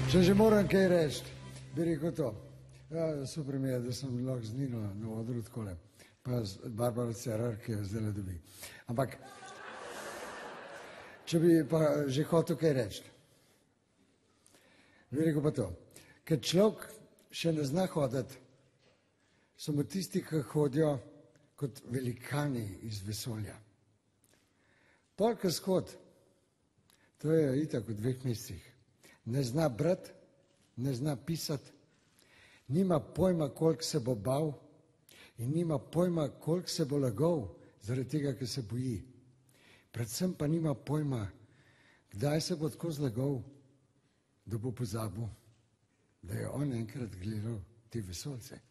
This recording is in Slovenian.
Če že moram kaj reči, bi rekel to. Ja, super mi je, da sem lahko z Nino na odru takole, pa z Barbaro Cerar, ki jo zdaj ne dobi. Ampak, če bi pa že hotel kaj reči, bi rekel pa to. Ker človek še ne zna hoditi, so mu tisti, ki hodijo kot velikani iz vesolja. Polka shod, to je itak v 2 mesecih. Ne zna brati, ne zna pisati, nima pojma, koliko se bo bal in nima pojma, koliko se bo lagal, zaradi tega, ker se boji. Predvsem pa nima pojma, kdaj se bo tako zlagal, da bo pozabil, da je on enkrat gledal te vesoljce.